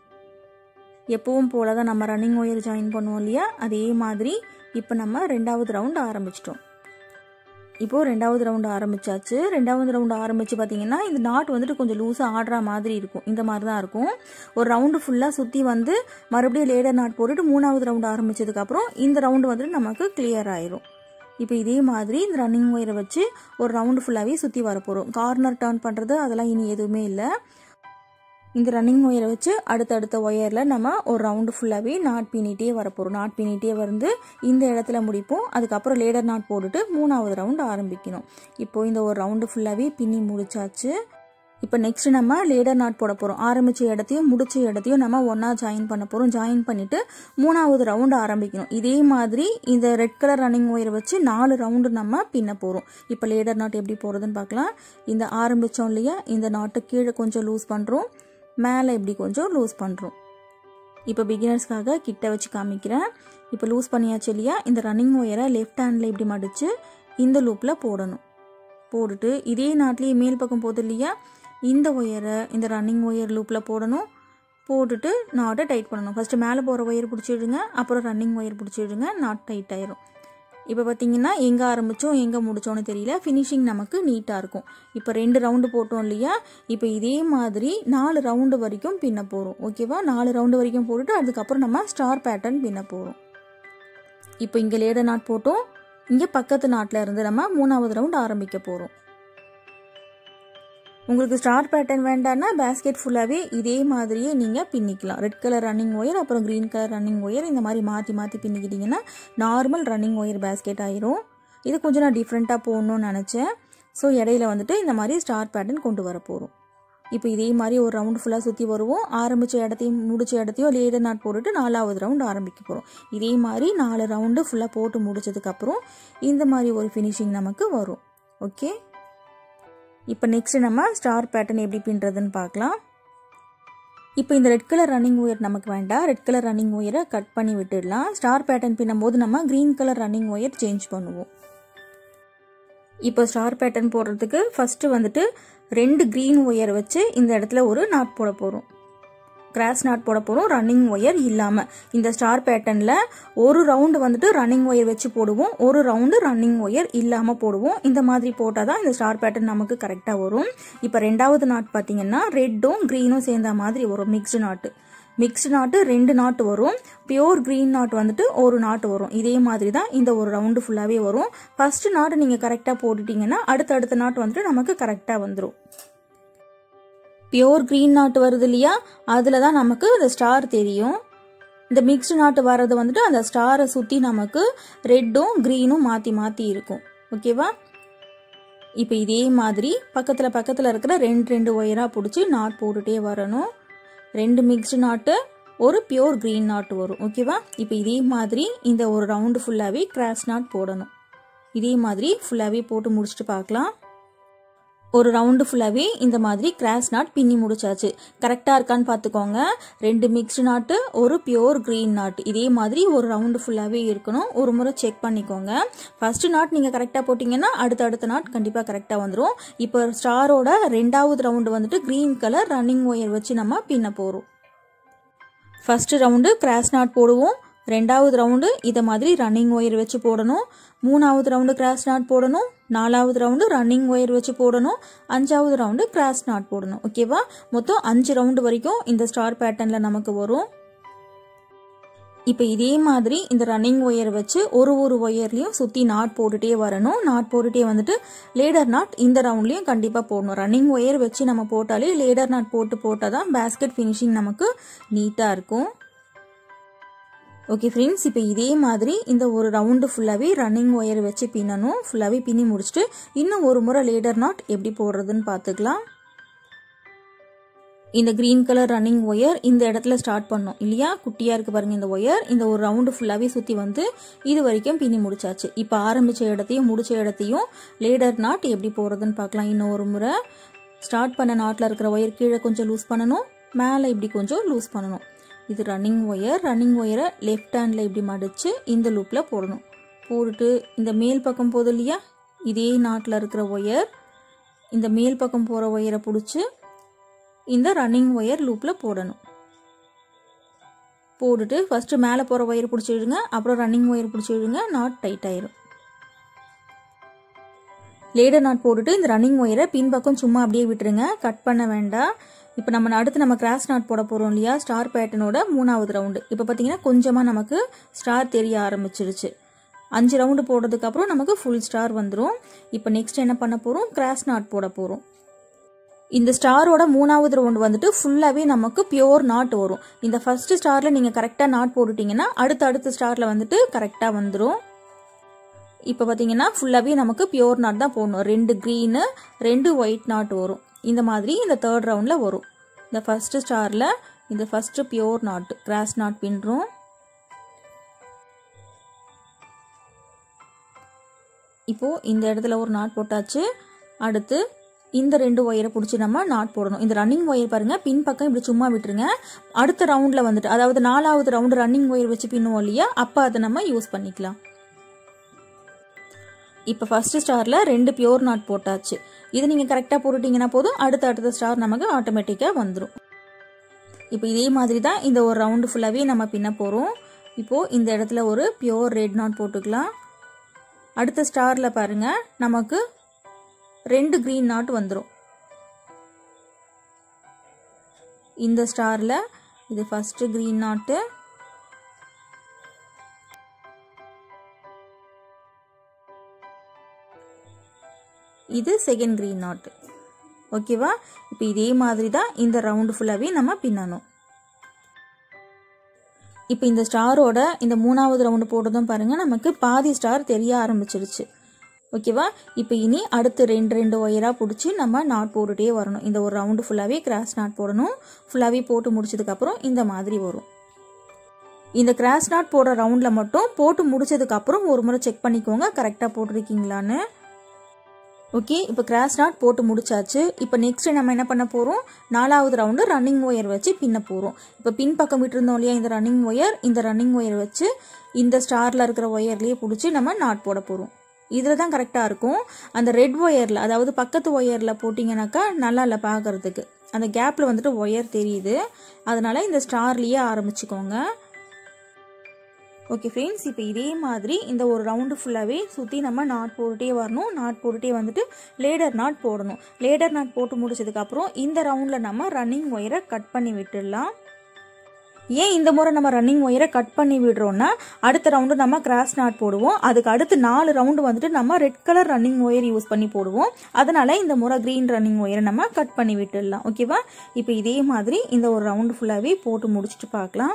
எப்பவும் போல தான் நம்ம ரன்னிங் ஒயர் ஜாயின் பண்ணுவோம் இல்லையா, அதே மாதிரி இப்போ நம்ம ரெண்டாவது ரவுண்டு ஆரம்பிச்சிட்டோம். இப்போது ரெண்டாவது ரவுண்டு ஆரம்பிச்சாச்சு. ரெண்டாவது ரவுண்டு ஆரம்பித்து பார்த்தீங்கன்னா இந்த நாட் வந்துட்டு கொஞ்சம் லூஸாக ஆடுற மாதிரி இருக்கும். இந்த மாதிரி தான் இருக்கும். ஒரு ரவுண்டு ஃபுல்லாக சுற்றி வந்து மறுபடியும் லேடர் நாட் போட்டுட்டு 3வது ரவுண்டு ஆரம்பித்ததுக்கப்புறம் இந்த ரவுண்டு வந்துட்டு நமக்கு கிளியர் ஆயிரும். இப்போ இதே மாதிரி இந்த ரன்னிங் ஒயரை வச்சு ஒரு ரவுண்டு ஃபுல்லாகவே சுற்றி வரப்போகிறோம். கார்னர் டர்ன் பண்ணுறது அதெல்லாம் இனி எதுவுமே இல்லை. இந்த ரன்னிங் ஒயரை வச்சு அடுத்தடுத்த ஒயரில் நம்ம ஒரு ரவுண்டு ஃபுல்லாகவே நாட் பின்னிட்டே வரப்போகிறோம். நாட் பின்னிட்டே வந்து இந்த இடத்துல முடிப்போம். அதுக்கப்புறம் லேடர் நாட் போட்டுட்டு 3வது ரவுண்டு ஆரம்பிக்கணும். இப்போது இந்த ஒரு ரவுண்டு ஃபுல்லாகவே பின்னி முடிச்சாச்சு. இப்போ நெக்ஸ்ட் நம்ம லேடர் நாட் போட போகிறோம். ஆரம்பித்த இடத்தையும் முடிச்ச இடத்தையும் நம்ம ஒன்றா ஜாயின் பண்ண போகிறோம். ஜாயின் பண்ணிவிட்டு 3வது ரவுண்டு ஆரம்பிக்கணும். இதே மாதிரி இந்த ரெட் கலர் ரன்னிங் ஒயரை வச்சு 4 ரவுண்டு நம்ம பின்ன போகிறோம். இப்போ லேடர் நாட் எப்படி போகிறதுன்னு பார்க்கலாம். இந்த ஆரம்பித்தோம் இல்லையா, இந்த நாட்டை கீழே கொஞ்சம் லூஸ் பண்ணுறோம், மேலே இப்படி கொஞ்சம் லூஸ் பண்ணுறோம். இப்போ பிகினர்ஸ்க்காக கிட்ட வச்சு காமிக்கிறேன். இப்போ லூஸ் பண்ணியாச்சு இல்லையா, இந்த ரன்னிங் ஒயரை லெஃப்ட் ஹேண்டில் இப்படி மடித்து இந்த லூப்பில் போடணும். போட்டுட்டு இதே நாட்லேயே மேல் பக்கம் போகுது இல்லையா, இந்த ஒயரை இந்த ரன்னிங் ஒயர் லூப்பில் போடணும். போட்டுட்டு நாட்டை டைட் பண்ணணும். ஃபஸ்ட்டு மேலே போகிற ஒயர் பிடிச்சிடுங்க, அப்புறம் ரன்னிங் ஒயர் பிடிச்சிடுங்க, நாட் டைட் ஆயிரும். இப்போ பார்த்தீங்கன்னா எங்கே ஆரம்பித்தோம் எங்கே முடித்தோன்னு தெரியல, ஃபினிஷிங் நமக்கு நீட்டாக இருக்கும். இப்போ 2 ரவுண்டு போட்டோம் இல்லையா, இப்போ இதே மாதிரி 4 ரவுண்டு வரைக்கும் பின்ன போகிறோம். ஓகேவா, 4 ரவுண்டு வரைக்கும் போட்டுட்டு அதுக்கப்புறம் நம்ம ஸ்டார் பேட்டர்ன் பின்ன போகிறோம். இப்போ இங்கே லேடர் நாட் போட்டோம், இங்கே பக்கத்து நாட்டில் இருந்து நம்ம 3வது ரவுண்டு ஆரம்பிக்க போகிறோம். உங்களுக்கு ஸ்டார் பேட்டர்ன் வேண்டாம்னா பேஸ்கெட் ஃபுல்லாகவே இதே மாதிரியே நீங்கள் பின்னிக்கலாம். ரெட் கலர் ரன்னிங் ஒயர் அப்புறம் க்ரீன் கலர் ரன்னிங் ஒயர் இந்த மாதிரி மாற்றி மாற்றி பின்னிக்கிட்டிங்கன்னா நார்மல் ரன்னிங் ஒயர் பேஸ்கெட் ஆயிரும். இது கொஞ்சம் நான் டிஃப்ரெண்ட்டாக போடணும்னு நினச்சேன். ஸோ இடையில வந்துட்டு இந்த மாதிரி ஸ்டார் பேட்டர்ன் கொண்டு வர போகிறோம். இப்போ இதே மாதிரி ஒரு ரவுண்டு ஃபுல்லாக சுற்றி வருவோம். ஆரம்பித்த இடத்தையும் முடிச்ச இடத்தையும் லேடர் நாட் போட்டுட்டு 4வது ரவுண்டு ஆரம்பிக்க போகிறோம். இதே மாதிரி 4 ரவுண்டு ஃபுல்லாக போட்டு முடிச்சதுக்கப்புறம் இந்த மாதிரி ஒரு ஃபினிஷிங் நமக்கு வரும். ஓகே, இப்போ நெக்ஸ்ட் நம்ம ஸ்டார் பேட்டர்ன் எப்படி பின்னுறதுன்னு பார்க்கலாம். இப்போ இந்த ரெட் கலர் ரன்னிங் ஒயர் நமக்கு வேண்டாம். ரெட் கலர் ரன்னிங் ஒயரை கட் பண்ணி விட்டுடலாம். ஸ்டார் பேட்டர்ன் பின்னும் போது நம்ம green colour running wire change பண்ணுவோம். இப்போ ஸ்டார் பேட்டர்ன் போடுறதுக்கு ஃபஸ்ட்டு வந்துட்டு 2 க்ரீன் ஒயர் வச்சு இந்த இடத்துல ஒரு நாட் போட போகிறோம். கிராஸ் நாட் போட போறோம் ரன்னிங் ஒயர் இல்லாம. இந்த ஸ்டார் பேட்டர்ன்ல ஒரு ரவுண்ட் வந்துட்டு ரன்னிங் ஒயர் வச்சு போடுவோம், ஒரு ரவுண்ட் ரன்னிங் ஒயர் இல்லாம போடுவோம். இந்த மாதிரி போட்டாதான் இந்த ஸ்டார் பேட்டர்ன் நமக்கு கரெக்டா வரும். இப்ப ரெண்டாவது நாட் பாத்தீங்கன்னா ரெட்டும் கிரீனும் சேர்ந்த மாதிரி வரும். Mixed knot. Mixed knot 2 knot வரும். பியூர் கிரீன் நாட் வந்துட்டு ஒரு நாட் வரும். இதே மாதிரி தான் இந்த ஒரு ரவுண்டு ஃபுல்லாவே வரும். ஃபர்ஸ்ட் நாட் நீங்க கரெக்டா போட்டுட்டீங்கன்னா அடுத்த நாட் வந்துட்டு நமக்கு கரெக்டா வந்துடும். பியூர் கிரீன் நாட் வருது இல்லையா, அதுல தான் நமக்கு இந்த ஸ்டார் தெரியும். இந்த மிக்ஸ்டு நாட் வர்றது வந்துட்டு அந்த ஸ்டாரை சுத்தி நமக்கு ரெட்டும் கிரீனும் மாத்தி மாத்தி இருக்கும். ஓகேவா? இப்ப இதே மாதிரி பக்கத்துல இருக்கிற 2 ஒயரா பிடிச்சி நாட் போட்டுட்டே வரணும். 2 மிக்ஸ்டு நாட்டு, ஒரு பியூர் கிரீன் நாட் வரும். ஓகேவா? இப்ப இதே மாதிரி இந்த ஒரு ரவுண்டு ஃபுல்லாவே கிராஸ் நாட் போடணும். இதே மாதிரி ஃபுல்லாவே போட்டு முடிச்சுட்டு பார்க்கலாம். ஒரு ரவுண்டு ஃபுல்லாவே இந்த மாதிரி கிராஸ் நாட் பின்னி முடிச்சாச்சு. கரெக்டா இருக்கான்னு பாத்துக்கோங்க. 2 மிக்ஸ்டு நாட்டு, ஒரு பியூர் கிரீன் நாட். இதே மாதிரி ஒரு ரவுண்டு ஃபுல்லாவே இருக்கணும். ஒரு முறை செக் பண்ணிக்கோங்க. ஃபர்ஸ்ட் நாட் நீங்க கரெக்டா போட்டீங்கன்னா அடுத்த நாட் கண்டிப்பா கரெக்டா வந்துடும். இப்போ ஸ்டாரோட 2வது ரவுண்டு வந்துட்டு கிரீன் கலர் ரன்னிங் ஒயர் வச்சு நம்ம பின்ன போறோம். ஃபர்ஸ்ட் ரவுண்டு கிராஸ் நாட் போடுவோம். 2வது ரவுண்டு இத மாதிரி ரன்னிங் ஒயர் வச்சு போடணும். 3வது ரவுண்டு கிராஸ் நாட் போடணும். 4வது ரவுண்டு ரன்னிங் ஒயர் வச்சு போடணும். 5வது ரவுண்டு கிராஸ் நாட் போடணும். ஓகேவா? மொத்தம் 5 ரவுண்டு வரைக்கும் இந்த ஸ்டார் பேட்டர்ன்ல நமக்கு வரும். இப்ப இதே மாதிரி இந்த ரன்னிங் ஒயர் வச்சு ஒரு ஒயர்லயும் சுத்தி நாட் போட்டுட்டே வரணும். நாட் போட்டுட்டே வந்துட்டு லேடர் நாட் இந்த ரவுண்ட்லயும் கண்டிப்பா போடணும். ரன்னிங் ஒயர் வச்சு நம்ம போட்டாலே லேடர் நாட் போட்டாதான் பேஸ்கெட் ஃபினிஷிங் நமக்கு நீட்டா இருக்கும். ஓகே ஃப்ரெண்ட்ஸ், இப்போ இதே மாதிரி இந்த ஒரு ரவுண்டு ஃபுல்லாவே ரன்னிங் ஒயர் வச்சு பின்னணும். ஃபுல்லாவே பின்னி முடிச்சுட்டு இன்னும் ஒரு முறை லேடர் நாட் எப்படி போடுறதுன்னு பார்த்துக்கலாம். இந்த கிரீன் கலர் ரன்னிங் ஒயர் இந்த இடத்துல ஸ்டார்ட் பண்ணோம் இல்லையா, குட்டியா இருக்கு பாருங்க இந்த ஒயர். இந்த ஒரு ரவுண்டு ஃபுல்லாவே சுத்தி வந்து இது வரைக்கும் பின்னி முடிச்சாச்சு. இப்போ ஆரம்பிச்ச இடத்தையும் முடிச்ச இடத்தையும் லேடர் நாட் எப்படி போடுறதுன்னு பார்க்கலாம். இன்னும் ஒரு முறை ஸ்டார்ட் பண்ண நாட்ல இருக்கிற ஒயர் கீழே கொஞ்சம் லூஸ் பண்ணணும், மேலே இப்படி கொஞ்சம் லூஸ் பண்ணணும். இது ரன்னிங் ஒயரை லெஃப்ட் ஹேண்ட்ல இப்படி மடிச்சு இந்த லூப்ல போடணும். போட்டுட்டு இந்த மேல் பக்கம் போகுது இல்லையா, இதே நாட்ல இருக்கிற ஒயர் இந்த மேல் பக்கம் போற ஒயரை பிடிச்சி இந்த ரன்னிங் ஒயர் லூப்ல போடணும். போட்டுட்டு ஃபர்ஸ்ட் மேலே போற ஒயர் பிடிச்சிடுங்க, அப்புறம் ரன்னிங் ஒயர் பிடிச்சிடுங்க. நாட் டைட் ஆயிரும். லேடர் நாட் போட்டுட்டு இந்த ரன்னிங் ஒயரை பின்பக்கம் சும்மா அப்படியே விட்டுருங்க, கட் பண்ண வேண்டாம். இப்போ அடுத்து நம்ம கிராஸ் நாட் போட போறோம் இல்லையா, ஸ்டார் பேட்டர்னோட 3வது ரவுண்டு. இப்போ பார்த்தீங்கன்னா கொஞ்சமா நமக்கு ஸ்டார் தெரிய ஆரம்பிச்சிருச்சு. 5 ரவுண்டு போடுறதுக்கு அப்புறம் நமக்கு ஃபுல் ஸ்டார் வந்துடும். இப்போ நெக்ஸ்ட் என்ன பண்ண போறோம், கிராஸ் நாட் போட போறோம். இந்த ஸ்டாரோட 3வது ரவுண்டு வந்துட்டு ஃபுல்லாவே நமக்கு பியூர் நாட் வரும். இந்த ஃபர்ஸ்ட் ஸ்டார்ல நீங்க கரெக்டா நாட் போட்டுட்டீங்கன்னா அடுத்த ஸ்டார்ல வந்துட்டு கரெக்டா வந்துடும். இப்போ பார்த்தீங்கன்னா ஃபுல்லாவே நமக்கு பியூர் நாட் தான் போடணும். 2 கிரீனு 2 ஒயிட் நாட் வரும். இந்த மாதிரி இந்த 3rd ரவுண்ட்ல வரும். இந்த ஃபர்ஸ்ட் ஸ்டார்ல இந்த first pure knot cross knot பின்றோம். இப்போ இந்த இடத்துல ஒரு நாட் போட்டாச்சு. அடுத்து இந்த 2 ஒயரை பிடிச்சி நம்ம நாட் போடணும். இந்த ரன்னிங் ஒயர் பாருங்க பின் பக்கம் இப்படி சும்மா விட்டுருங்க. அடுத்த ரவுண்ட்ல வந்துட்டு அதாவது 4வது ரவுண்டு ரன்னிங் ஒயர் வச்சு பின்னுவோம் இல்லையா, அப்ப அதை நம்ம யூஸ் பண்ணிக்கலாம். இப்போ ஃபர்ஸ்ட் ஸ்டார்ல 2 பியூர் நாட் போட்டாச்சு. இது நீங்க கரெக்டா போட்டுட்டீங்கன்னா போதும், அடுத்த ஸ்டார் நமக்கு ஆட்டோமேட்டிக்கா வந்துடும். இப்போ இதே மாதிரி தான் இந்த ஒரு ரவுண்டு ஃபுல்லாவே நம்ம பின்ன போறோம். இப்போ இந்த இடத்துல ஒரு பியூர் ரெட் நாட் போட்டுக்கலாம். அடுத்த ஸ்டார்ல பாருங்க நமக்கு 2 கிரீன் நாட் வந்துடும். இந்த ஸ்டார்ல இது ஃபர்ஸ்ட் கிரீன் நாட், இது செகண்ட் கிரீன் நாட். ஓகேவா? இப்போ இதே மாதிரி தான் இந்த ரவுண்டு ஃபுல்லாவே நம்ம பின்னணும். இப்போ இந்த ஸ்டாரோட இந்த 3வது ரவுண்டு போட்டதும் பாருங்க நமக்கு பாதி ஸ்டார் தெரிய ஆரம்பிச்சிருச்சு. ஓகேவா? இப்போ இனி அடுத்து 2 ஒயரா பிடிச்சி நம்ம நாட் போட்டுட்டே வரணும். இந்த ஒரு ரவுண்டு ஃபுல்லாவே கிராஸ் நாட் போடணும். ஃபுல்லாவே போட்டு முடிச்சதுக்கு அப்புறம் இந்த மாதிரி வரும். இந்த கிராஸ் நாட் போடுற ரவுண்ட்ல மட்டும் போட்டு முடிச்சதுக்கு அப்புறம் ஒரு முறை செக் பண்ணிக்கோங்க கரெக்டா போட்டிருக்கீங்களான்னு. ஓகே, இப்போ கிராஸ் நாட் போட்டு முடிச்சாச்சு. இப்போ நெக்ஸ்ட் நம்ம என்ன பண்ண போறோம், 4வது ரவுண்டு ரன்னிங் ஒயர் வச்சு பின்ன போறோம். இப்போ பின் பக்கம் விட்டு இருந்தோம் இல்லையா இந்த ரன்னிங் ஒயர் வச்சு இந்த ஸ்டார்ல இருக்கிற ஒயர்லயே பிடிச்சி நம்ம நாட் போட போறோம். இதுல தான் கரெக்டா இருக்கும். அந்த ரெட் ஒயர்ல அதாவது பக்கத்து ஒயர்ல போட்டீங்கன்னாக்கா நல்லா இல்லை பார்க்கறதுக்கு. அந்த கேப்பில் வந்துட்டு ஒயர் தெரியுது. அதனால இந்த ஸ்டார்லேயே ஆரம்பிச்சுக்கோங்க. ஓகே ஃப்ரெண்ட்ஸ், இப்போ இதே மாதிரி இந்த ஒரு ரவுண்டு ஃபுல்லாகவே சுற்றி நம்ம நாட் போட்டுகிட்டே வரணும். நாட் போட்டுகிட்டே வந்துட்டு லேடர் நாட் போடணும். லேடர் நாட் போட்டு முடிச்சதுக்கப்புறம் இந்த ரவுண்டில் நம்ம ரன்னிங் ஒயரை கட் பண்ணி விட்டுடலாம். ஏன் இந்த முறை நம்ம ரன்னிங் ஒயரை கட் பண்ணி விடுறோம்னா, அடுத்த ரவுண்டு நம்ம கிராஸ் நாட் போடுவோம். அதுக்கு அடுத்து 4 ரவுண்டு வந்துட்டு நம்ம red colour running wire use பண்ணி போடுவோம். அதனால இந்த முறை கிரீன் ரன்னிங் ஒயரை நம்ம கட் பண்ணி விட்டுடலாம். ஓகேவா? இப்போ இதே மாதிரி இந்த ஒரு ரவுண்டு ஃபுல்லாகவே போட்டு முடிச்சுட்டு பார்க்கலாம்.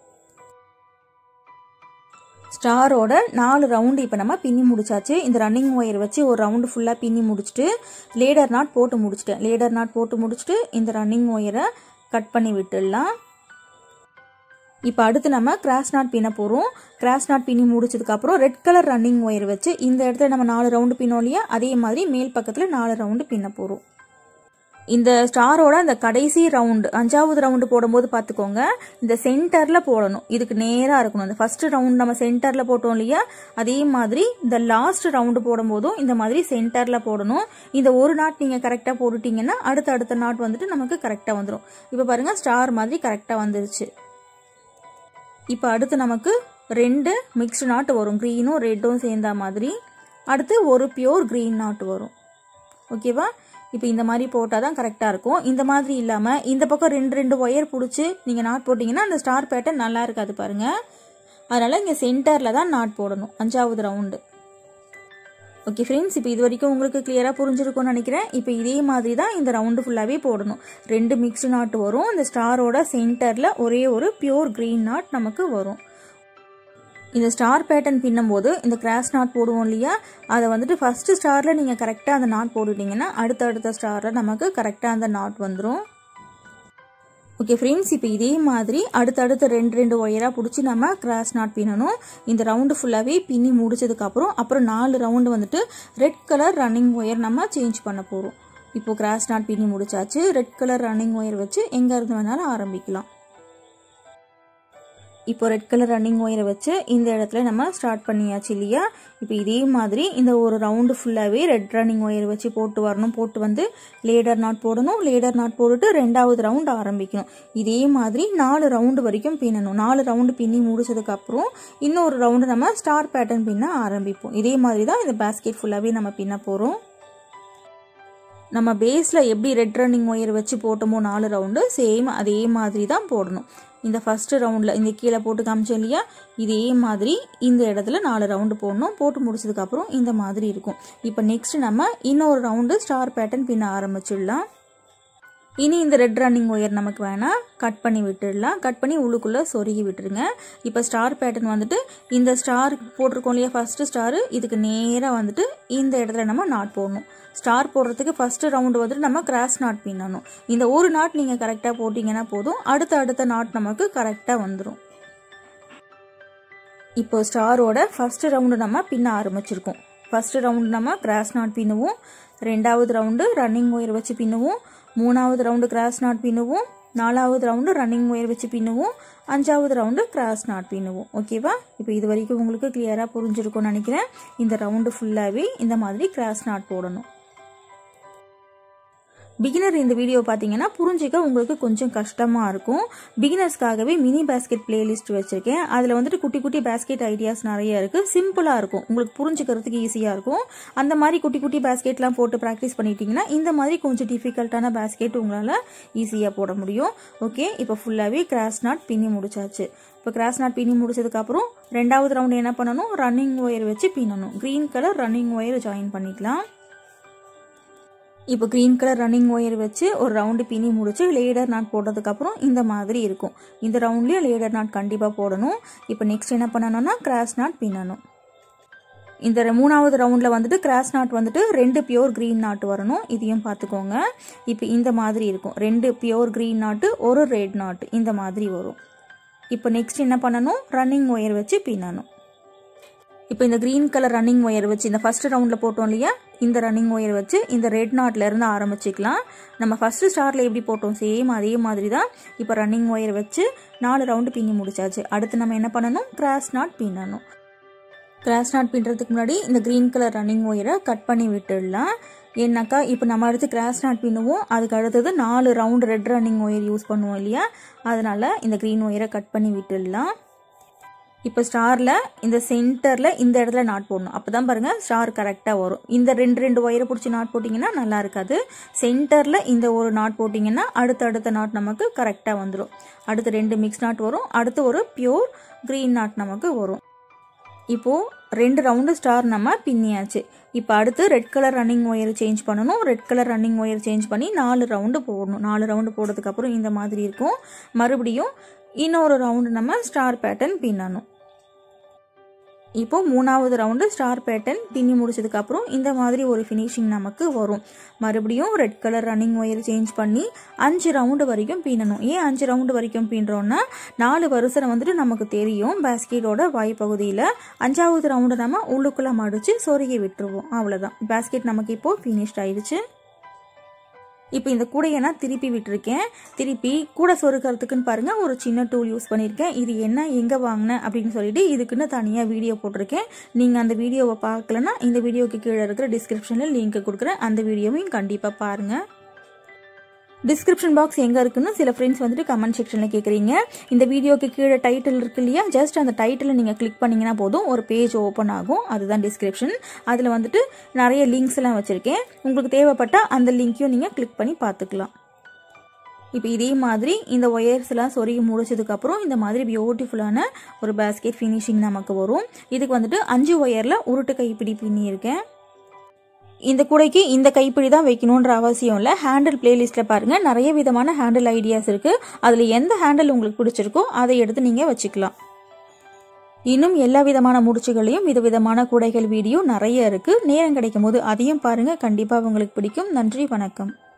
ஸ்டாரோட 4 ரவுண்டு இப்போ நம்ம பின்னி முடிச்சாச்சு. இந்த ரன்னிங் ஒயர் வச்சு ஒரு ரவுண்டு ஃபுல்லாக பின்னி முடிச்சுட்டு லேடர் நாட் போட்டு முடிச்சுட்டேன். லேடர் நாட் போட்டு முடிச்சுட்டு இந்த ரன்னிங் ஒயரை கட் பண்ணி விட்டுடலாம். இப்போ அடுத்து நம்ம கிராஸ் நாட் பின்ன போகிறோம். கிராஸ் நாட் பின்னி முடிச்சதுக்கப்புறம் ரெட் கலர் ரன்னிங் ஒயர் வச்சு இந்த இடத்துல நம்ம 4 ரவுண்டு பின்னோம் இல்லையா, அதே மாதிரி மேல் பக்கத்தில் 4 ரவுண்டு பின்ன போகிறோம். இந்த ஸ்டாரோட அந்த கடைசி ரவுண்டு 5வது ரவுண்டு போடும்போது பார்த்துக்கோங்க, இந்த சென்டரில் போடணும். இதுக்கு நேராக இருக்கணும். இந்த ஃபர்ஸ்ட் ரவுண்டு நம்ம சென்டரில் போட்டோம் இல்லையா, அதே மாதிரி இந்த லாஸ்ட் ரவுண்டு போடும்போதும் இந்த மாதிரி சென்டரில் போடணும். இந்த ஒரு நாட் நீங்கள் கரெக்டாக போட்டுட்டீங்கன்னா அடுத்த நாட் வந்துட்டு நமக்கு கரெக்டாக வந்துடும். இப்போ பாருங்கள், ஸ்டார் மாதிரி கரெக்டாக வந்துருச்சு. இப்போ அடுத்து நமக்கு 2 மிக்ஸ்டு நாட் வரும். க்ரீனும் ரெட்டும் சேர்ந்த மாதிரி. அடுத்து ஒரு பியூர் க்ரீன் நாட் வரும். ஓகேவா? இப்போ இந்த மாதிரி போட்டால் தான் கரெக்டாக இருக்கும். இந்த மாதிரி இல்லாமல் இந்த பக்கம் 2 ஒயர் பிடிச்சி நீங்கள் நாட் போட்டிங்கன்னா அந்த ஸ்டார் பேட்டர்ன் நல்லா இருக்காது பாருங்கள். அதனால் இங்கே சென்டரில் தான் நாட் போடணும் 5வது ரவுண்டு. ஓகே ஃப்ரெண்ட்ஸ், இப்போ இது வரைக்கும் உங்களுக்கு கிளியராக புரிஞ்சிருக்கும்னு நினைக்கிறேன். இப்போ இதே மாதிரி தான் இந்த ரவுண்டு ஃபுல்லாகவே போடணும். 2 மிக்ஸ்டு நாட் வரும். இந்த ஸ்டாரோட சென்டரில் ஒரே ஒரு பியூர் க்ரீன் நாட் நமக்கு வரும். இந்த ஸ்டார் பேட்டர்ன் பின்னும் போது இந்த கிராஸ் நாட் போடுவோம் இல்லையா, அதை வந்துட்டு ஃபர்ஸ்ட் ஸ்டாரில் நீங்கள் கரெக்டாக அந்த நாட் போட்டுட்டீங்கன்னா அடுத்த ஸ்டாரில் நமக்கு கரெக்டாக அந்த நாட் வந்துடும். ஓகே ஃப்ரெண்ட்ஸ், இப்போ இதே மாதிரி அடுத்தடுத்து 2 ஒயராக பிடிச்சி நம்ம கிராஸ் நாட் பின்னணும். இந்த ரவுண்டு ஃபுல்லாகவே பின்னி முடிச்சதுக்கப்புறம் அப்புறம் 4 ரவுண்டு வந்துட்டு ரெட் கலர் ரன்னிங் ஒயர் நம்ம சேஞ்ச் பண்ண போகிறோம். இப்போ கிராஸ் நாட் பின்னி முடிச்சாச்சு. ரெட் கலர் ரன்னிங் ஒயர் வச்சு எங்கே இருந்து வேணாலும் ஆரம்பிக்கலாம். இப்போ ரெட் கலர் ரன்னிங் ஒயரை வச்சு இந்த இடத்துல நம்ம ஸ்டார்ட் பண்ணியாச்சு இல்லையா. இப்போ இதே மாதிரி இந்த ஒரு ரவுண்டு ஃபுல்லாகவே ரெட் ரன்னிங் ஒயர் வச்சு போட்டு வரணும். போட்டு வந்து லேடர் நாட் போடணும். லேடர் நாட் போட்டுட்டு 2வது ரவுண்டு ஆரம்பிக்கணும். இதே மாதிரி 4 ரவுண்டு வரைக்கும் பின்னணும். 4 ரவுண்டு பின்னி முடிச்சதுக்கப்புறம் இன்னொரு ரவுண்டு நம்ம ஸ்டார் பேட்டர்ன் பின்ன ஆரம்பிப்போம். இதே மாதிரி தான் இந்த பேஸ்கெட் ஃபுல்லாகவே நம்ம பின்ன போகிறோம். நம்ம பேஸில் எப்படி ரெட் ரன்னிங் ஒயர் வச்சு போட்டோமோ 4 ரவுண்டு சேம் அதே மாதிரி தான் போடணும். இந்த ஃபர்ஸ்ட் ரவுண்டில் இந்த கீழே போட்டு காமிச்சோம் இல்லையா, இதே மாதிரி இந்த இடத்துல 4 ரவுண்டு போடணும். போட்டு முடிச்சதுக்கப்புறம் இந்த மாதிரி இருக்கும். இப்போ நெக்ஸ்ட் நம்ம இன்னொரு ரவுண்டு ஸ்டார் பேட்டர்ன் பின்ன ஆரம்பிச்சிடலாம். இனி இந்த ரெட் ரன்னிங் ஒயர் நமக்கு வேணாம், கட் பண்ணி விட்டுடலாம். கட் பண்ணி உள்ளுக்குள்ளே சொருகி விட்டுருங்க. இப்போ ஸ்டார் பேட்டர்ன் வந்துட்டு இந்த ஸ்டார் போட்டிருக்கோம் இல்லையா, ஃபர்ஸ்ட் ஸ்டாரு, இதுக்கு நேராக வந்துட்டு இந்த இடத்துல நம்ம நாட் போடணும். ஸ்டார் போடுறதுக்கு ஃபர்ஸ்ட் ரவுண்டு வந்துட்டு நம்ம கிராஸ் நாட் பின்னணும். இந்த ஒரு நாட் நீங்கள் கரெக்டாக போட்டிங்கன்னா போதும், அடுத்த நாட் நமக்கு கரெக்டாக வந்துடும். இப்போ ஸ்டாரோட ஃபர்ஸ்ட் ரவுண்டு நம்ம பின்ன ஆரம்பிச்சிருக்கோம். ஃபர்ஸ்ட் ரவுண்டு நம்ம கிராஸ் நாட் பின்னுவோம். 2வது ரவுண்டு ரன்னிங் ஒயர் வச்சு பின்னுவோம். 3வது ரவுண்டு கிராஸ் நாட் பின்னுவோம். 4வது ரவுண்டு ரன்னிங் ஒயர் வச்சு பின்னுவோம். 5வது ரவுண்டு கிராஸ் நாட் பின்னுவோம். ஓகேவா? இப்போ இது வரைக்கும் உங்களுக்கு கிளியராக புரிஞ்சிருக்கும்னு நினைக்கிறேன். இந்த ரவுண்டு ஃபுல்லாகவே இந்த மாதிரி கிராஸ் நாட் போடணும். பிகினர் இந்த வீடியோ பார்த்தீங்கன்னா புரிஞ்சிக்க உங்களுக்கு கொஞ்சம் கஷ்டமாக இருக்கும். பிகினர்ஸ்க்காகவே மினி பேஸ்கெட் பிளேலிஸ்ட் வச்சுருக்கேன். அதில் வந்துட்டு குட்டி குட்டி பேஸ்கெட் ஐடியாஸ் நிறைய இருக்குது. சிம்பிளாக இருக்கும், உங்களுக்கு புரிஞ்சுக்கிறதுக்கு ஈஸியாக இருக்கும். அந்த மாதிரி குட்டி குட்டி பேஸ்கெட்லாம் போட்டு ப்ராக்டிஸ் பண்ணிட்டீங்கன்னா இந்த மாதிரி கொஞ்சம் டிஃபிகல்ட்டான பேஸ்கெட் உங்களால் ஈஸியாக போட முடியும். ஓகே, இப்போ ஃபுல்லாகவே கிராஸ் நாட் பின்னி முடிச்சாச்சு. இப்போ கிராஸ் நாட் பின்னி முடிச்சதுக்கப்புறம் 2வது ரவுண்டு என்ன பண்ணணும், ரன்னிங் ஒயர் வச்சு பின்னணும். Green colour running wire join பண்ணிக்கலாம். இப்போ க்ரீன் கலர் ரன்னிங் ஒயர் வச்சு ஒரு ரவுண்டு பின்னி முடிச்சு லேடர் நாட் போட்டதுக்கப்புறம் இந்த மாதிரி இருக்கும். இந்த ரவுண்ட்லேயும் லேடர் நாட் கண்டிப்பாக போடணும். இப்போ நெக்ஸ்ட் என்ன பண்ணணும்னா கிராஸ் நாட் பின்னணும். இந்த 3வது ரவுண்டில் வந்துட்டு கிராஸ் நாட் வந்துட்டு 2 பியூர் க்ரீன் நாட் வரணும். இதையும் பார்த்துக்கோங்க. இப்போ இந்த மாதிரி இருக்கும். 2 பியூர் க்ரீன் நாட்டு, ஒரு ரெட் நாட், இந்த மாதிரி வரும். இப்போ நெக்ஸ்ட் என்ன பண்ணணும், ரன்னிங் ஒயர் வச்சு பின்னணும். இப்போ இந்த க்ரீன் கலர் ரன்னிங் ஒயர் வச்சு இந்த ஃபர்ஸ்ட் ரவுண்டில் போட்டோம் இல்லையா, இந்த ரன்னிங் ஒயர் வச்சு இந்த ரெட் நாட்லேருந்து ஆரம்பிச்சிக்கலாம். நம்ம ஃபர்ஸ்ட் ஸ்டாரில் எப்படி போட்டோம் சேம் அதே மாதிரி தான். இப்போ ரன்னிங் ஒயர் வச்சு 4 ரவுண்டு பின்னி முடிச்சாச்சு. அடுத்து நம்ம என்ன பண்ணணும், கிராஸ் நாட் பின்னணும். கிராஸ் நாட் பின்னுறதுக்கு முன்னாடி இந்த க்ரீன் கலர் ரன்னிங் ஒயரை கட் பண்ணி விட்டுடலாம். ஏன்னாக்கா இப்போ நம்ம அடுத்து கிராஸ் நாட் பின்னுவோம், அதுக்கு அடுத்தது 4 round red running wire use பண்ணுவோம் இல்லையா, அதனால இந்த க்ரீன் ஒயரை கட் பண்ணி விட்டுடலாம். இப்போ ஸ்டாரில் இந்த சென்டரில் இந்த இடத்துல நாட் போடணும், அப்போ தான் பாருங்கள் ஸ்டார் கரெக்டாக வரும். இந்த ரெண்டு ஒயரை பிடிச்சி நாட் போட்டிங்கன்னா நல்லா இருக்காது. சென்டரில் இந்த ஒரு நாட் போட்டிங்கன்னா அடுத்த நாட் நமக்கு கரெக்டாக வந்துடும். அடுத்து 2 மிக்ஸ் நாட் வரும், அடுத்து ஒரு பியூர் க்ரீன் நாட் நமக்கு வரும். இப்போது 2 ரவுண்டு ஸ்டார் நம்ம பின்னியாச்சு. இப்போ அடுத்து red colour running wire change பண்ணணும். Red colour running wire change பண்ணி 4 ரவுண்டு போடணும். 4 ரவுண்டு போடுறதுக்கப்புறம் இந்த மாதிரி இருக்கும். மறுபடியும் இன்னொரு ரவுண்டு நம்ம ஸ்டார் பேட்டர்ன் பின்னணும். இப்போ 3வது ரவுண்டு ஸ்டார் பேட்டர்ன் பின்னி முடிச்சதுக்கப்புறம் இந்த மாதிரி ஒரு ஃபினிஷிங் நமக்கு வரும். மறுபடியும் red colour running wire change பண்ணி 5 ரவுண்டு வரைக்கும் பின்னணும். ஏன் 5 ரவுண்டு வரைக்கும் பின்றோன்னா 4 வரிசை வந்துட்டு நமக்கு தெரியும் பேஸ்கெட்டோட வாய்ப்பகுதியில். 5வது ரவுண்டு நம்ம உள்ளுக்குள்ளே மடித்து சொருகி விட்டுருவோம். அவ்வளோதான், பேஸ்கெட் நமக்கு இப்போது ஃபினிஷ்ட் ஆயிடுச்சு. இப்போ இந்த கூடையை நான் திருப்பி விட்டுருக்கேன். திருப்பி கூடை சொருக்கிறதுக்குன்னு பாருங்கள் ஒரு சின்ன டூல் யூஸ் பண்ணியிருக்கேன். இது என்ன எங்கே வாங்கினேன் அப்படின்னு சொல்லிட்டு இதுக்குன்னு தனியாக வீடியோ போட்டிருக்கேன். நீங்கள் அந்த வீடியோவை பார்க்கலன்னா இந்த வீடியோக்கு கீழே இருக்கிற டிஸ்கிரிப்ஷனில் லிங்க் கொடுக்குறேன், அந்த வீடியோவையும் கண்டிப்பாக பாருங்கள். டிஸ்கிரிப்ஷன் பாக்ஸ் எங்கே இருக்குன்னு சில ஃப்ரெண்ட்ஸ் வந்துட்டு கமெண்ட் செக்ஷனில் கேட்குறீங்க. இந்த வீடியோக்கு கீழே டைட்டில் இருக்கு இல்லையா, ஜஸ்ட் அந்த டைட்டிலை நீங்கள் கிளிக் பண்ணிங்கன்னா போதும், ஒரு பேஜ் ஓப்பன் ஆகும். அதுதான் டிஸ்கிரிப்ஷன். அதில் வந்துட்டு நிறைய லிங்க்ஸ் எல்லாம் வச்சுருக்கேன். உங்களுக்கு தேவைப்பட்டால் அந்த லிங்க்கையும் நீங்கள் கிளிக் பண்ணி பார்த்துக்கலாம். இப்போ இதே மாதிரி இந்த ஒயர்ஸ் எல்லாம் சொருகி முடிச்சதுக்கப்புறம் இந்த மாதிரி பியூட்டிஃபுல்லான ஒரு பேஸ்கெட் ஃபினிஷிங் நமக்கு வரும். இதுக்கு வந்துட்டு 5 ஒயரில் உருட்டு கைப்பிடி பின்னியிருக்கேன். இந்த கூடைக்கு இந்த கைப்பிடி தான் வைக்கணுன்ற அவசியம் இல்லை. ஹேண்டில் பிளேலிஸ்ட்டில் பாருங்கள், நிறைய விதமான ஹேண்டில் ஐடியாஸ் இருக்குது. அதில் எந்த ஹேண்டில் உங்களுக்கு பிடிச்சிருக்கோ அதை எடுத்து நீங்கள் வச்சுக்கலாம். இன்னும் எல்லா விதமான முடிச்சுகளையும் விதவிதமான கூடைகள் வீடியோ நிறைய இருக்குது. நேரம் கிடைக்கும் போது அதையும் பாருங்கள், கண்டிப்பாக உங்களுக்கு பிடிக்கும். நன்றி, வணக்கம்.